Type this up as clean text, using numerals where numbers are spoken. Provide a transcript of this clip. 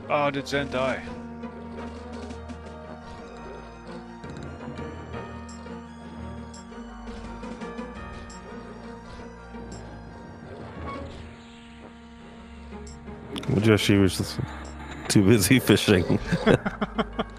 Oh, did Zen die? Well, Joshi was just too busy fishing.